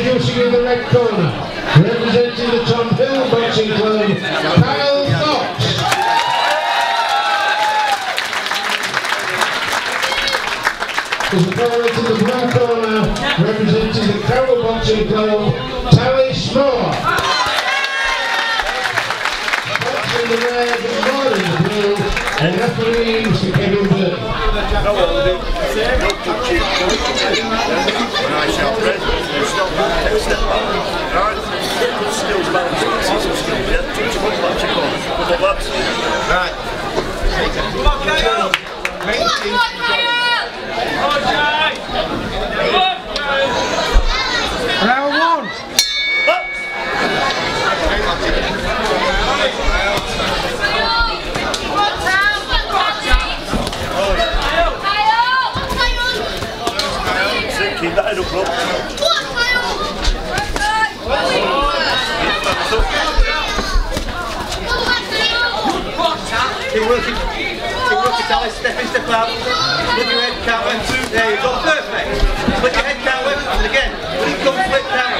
introducing in the red corner, representing the Tom Hill Boxing Club, Kyle Fox. His opponent in the blue corner, representing the Carroll Boxing Club, Tally Small. Boxing the red, Martin the blue, and referee Mr. Kevin Burton. No touching, when I shout red, stop, take a step back. Right? Good skills, balance, some skills, yeah? Touch one, touch your corner. Good luck, lads. Right. Come on, Kyle! Come on, Kyle! Round one! Keep that head up, bro. Keep working, Tally. Step out. Split your head, counter. There you go, perfect. Split your head, counter, and again, when it comes, split counter.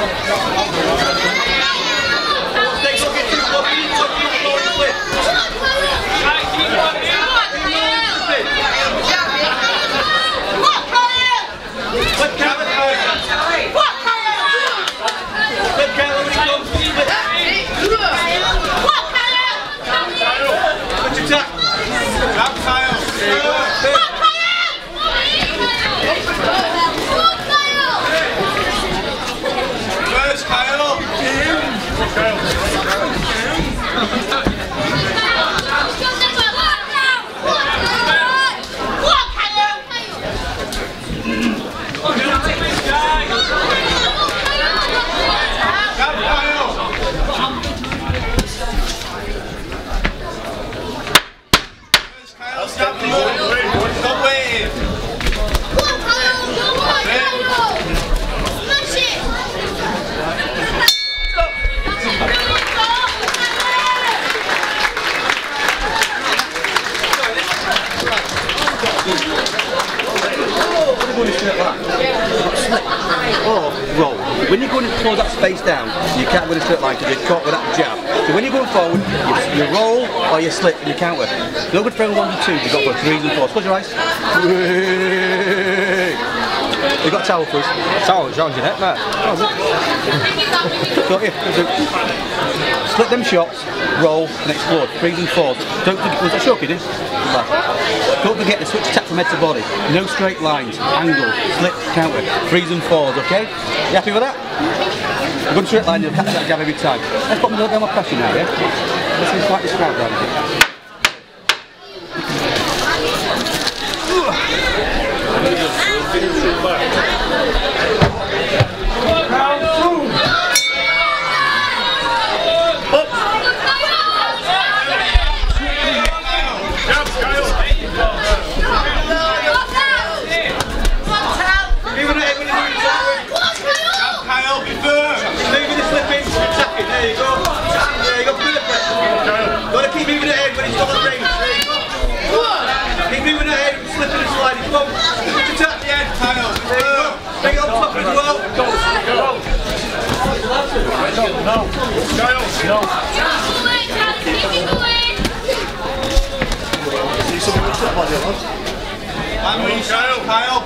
Stay looking, keep looking, split. Split counter, split counter when it comes, split. Put your tap. Grab Kyle. There you go. First Kyle. Or roll. When you're going to close that space down, you can't go in a straight line because you're caught with that jab. So when you're going forward, you roll or you slip and you counter. You're not going to throw 1 to 2, you've got to go 3s and 4s. Close your eyes. You've got a towel, please. Towel, around your neck, mate. So, split them shots, roll and explode. 3s and 4s. Don't forget, was that shock you did? Don't forget to switch tap from head to body. No straight lines, angle, slip, counter, 3s and 4s, okay? You happy with that? A good straight line, you'll catch that jab every time. Let's put a little bit more pressure now, yeah? Let's see quite this crowd down here. There you go. There you go, perfect. Gotta keep moving ahead when it's got the range. There you go. Keep moving ahead, slipping and sliding. Come on. Put your tap at the end, Kyle. There you go. Bring it on top as well. Go. No. Kyle. No. See something with the body on. I'm with Kyle. Kyle.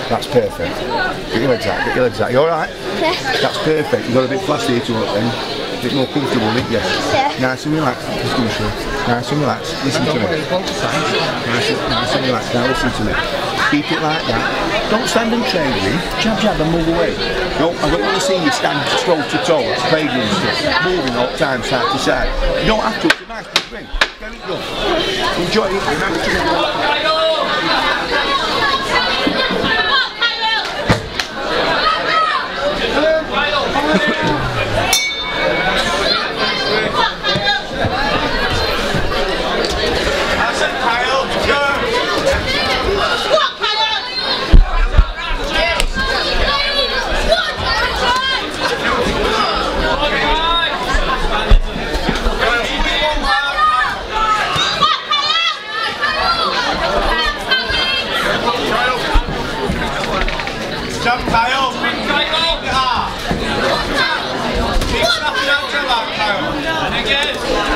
That's perfect. Get your legs out, get your legs out. You alright? Yeah. That's perfect. You've got a bit flaccid here to work then. A bit more comfortable, didn't you? Yeah. Nice and relaxed. Nice and relaxed. Listen to me. Nice and relaxed. Now listen to me. Keep it like that. Don't stand and trade with me. Jab, jab and move away. No, I don't want to see you stand toe to toe. It's crazy and stuff. Moving all the time, side to side. You don't have to. It's a nice big ring. Get it done. Enjoy it. Remember to Jump, Kyle! And again!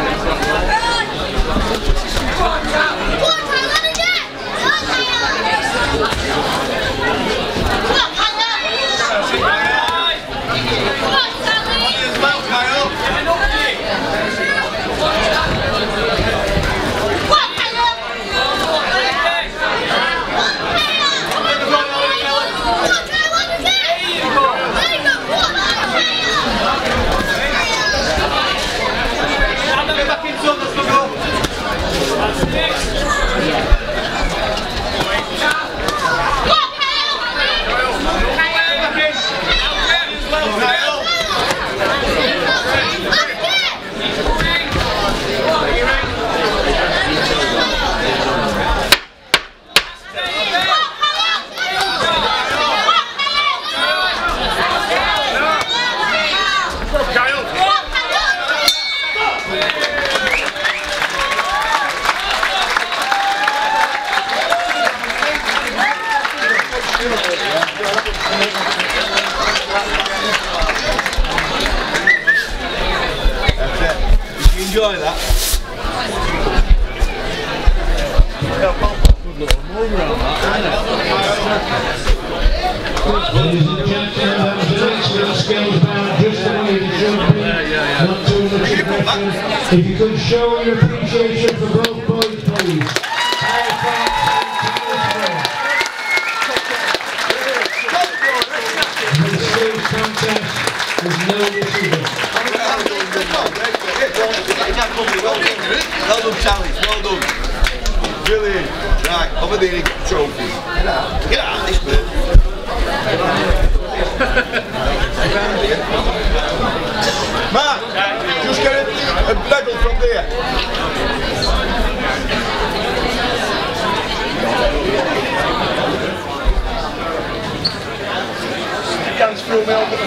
enjoy that. Ladies and gentlemen, that was an excellent scales bound just the way it should be. Not too much aggression. If you could show your appreciation for both boys, please. The scales contest is no decision. Well done, challenge, well done. Brilliant. Right, over there you get the trophy. Get out of this bit. Mark, just get a medal from there. Dance through me on the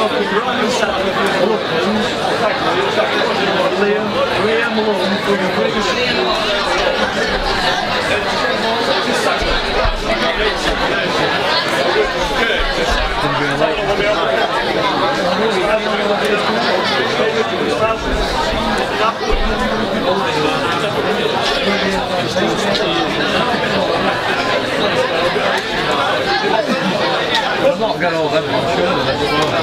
Liam Malone from I'm not getting all them, I'm sure that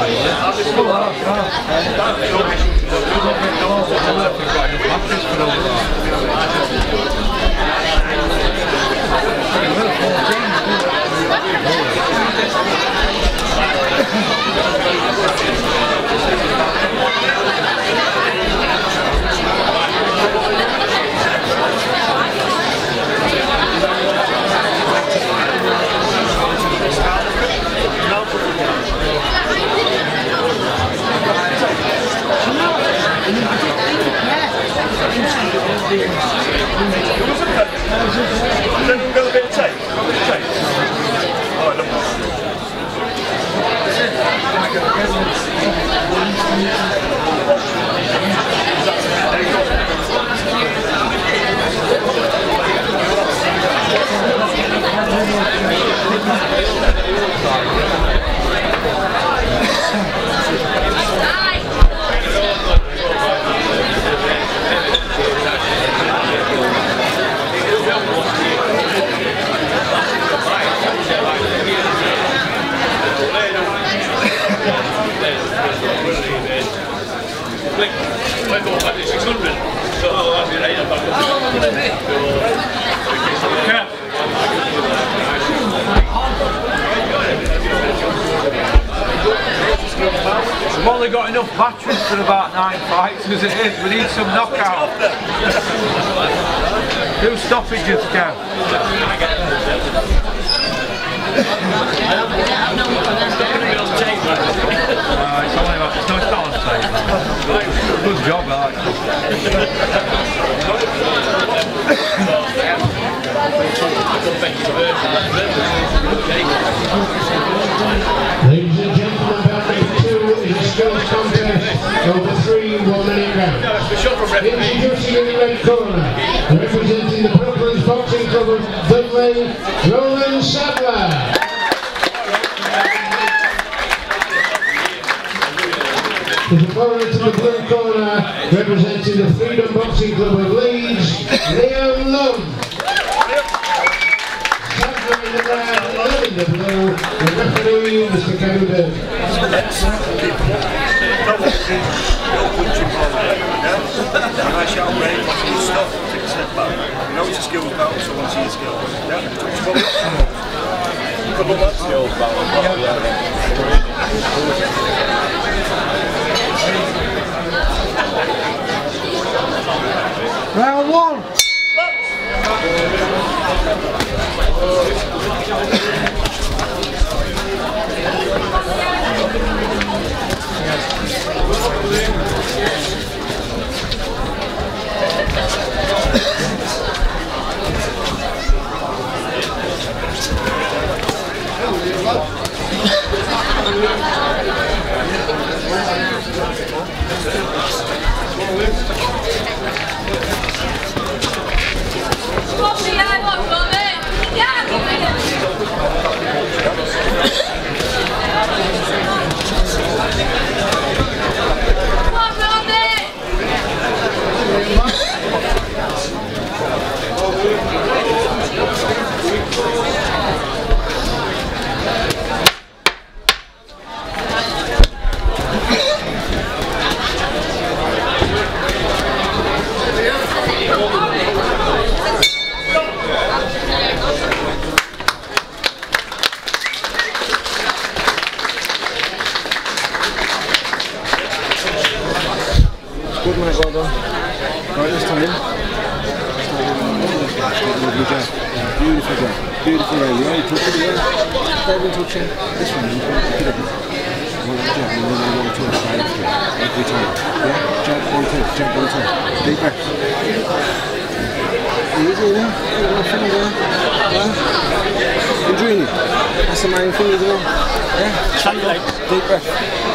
We've only got enough batteries for about 9 fights as it is. We need some knockout. 2 stoppages, Kev. It's only about, it's not on tape. Good job, that. Ladies and gentlemen, bout number 2 is a skills contest over 3 1-minute rounds. Introducing in the red corner, representing the Brooklyn's Boxing Club of Dudley, Roland Sadler. The opponent in the blue corner, representing the Freedom Boxing Club of Leeds, Liam Lund. Sadler in the red, Lund in the blue, the referee, Mr. Kevin Burke. And I shout ready to stop, take a step back. You know it's a skills battle, so once your skills. Yeah, skills battle. Round 1. Good mate, well done. Right, this time. Beautiful job. Beautiful round. You only touch it, yeah? Don't touch it. This one, you put it up. One jab, and then one two, right after. Every time. Yeah? Jab, 1 2, jab, 1 2. Deep breath. Easy, isn't it? Nothing there. Yeah. Enjoying it. That's the main thing, isn't it? Yeah. Deep breath.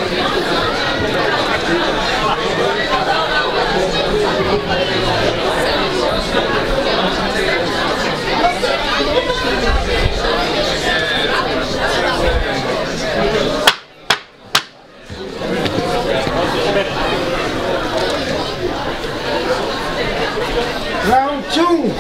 Round 2.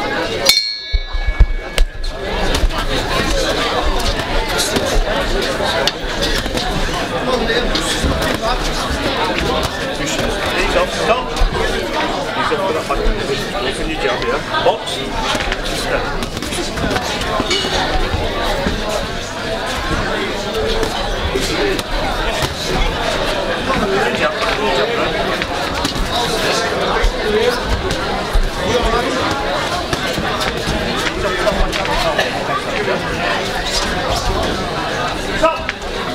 He's off, stop. He's off for that back. Can you jump here? Box. Stop.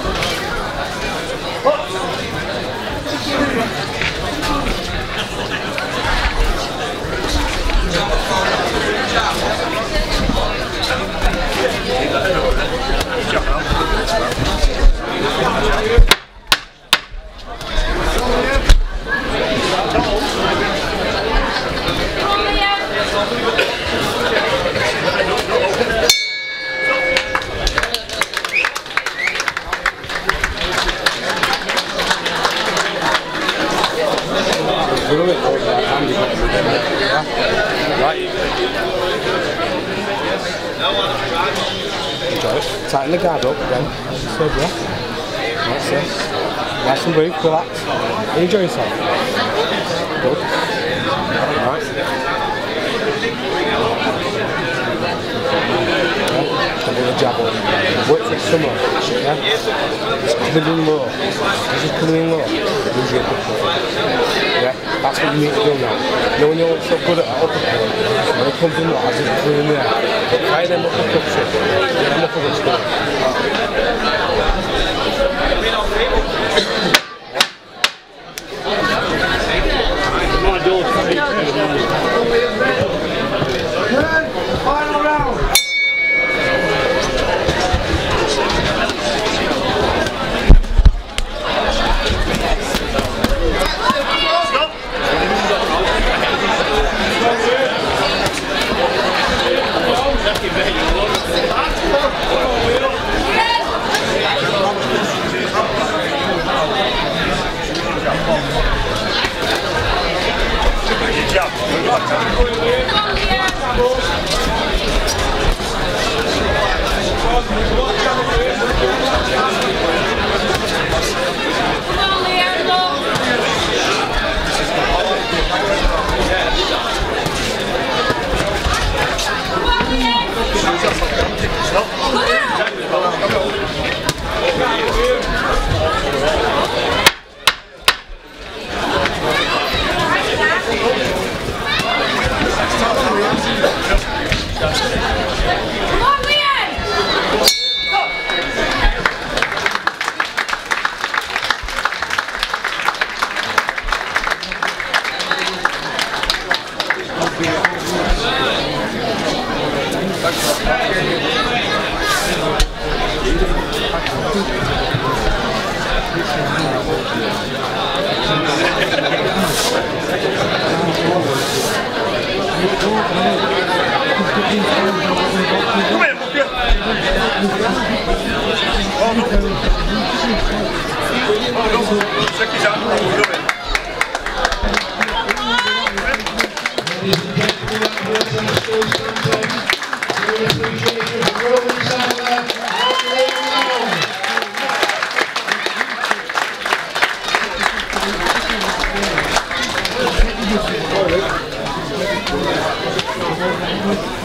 Tighten the guard up again. Slow breath. That's it. Nice and breathe, relax. Enjoy yourself. Good. Alright. Double the jab on. Wait for it some more. Yeah? It's coming in low. It's just coming in low. Lose your uppercut. Yeah? That's what you need to do now. You know when you're so good at uppercut, when it comes in low, as it's coming in there. But try them uppercuts up. Get them up a bit slow. Final round. Thank you.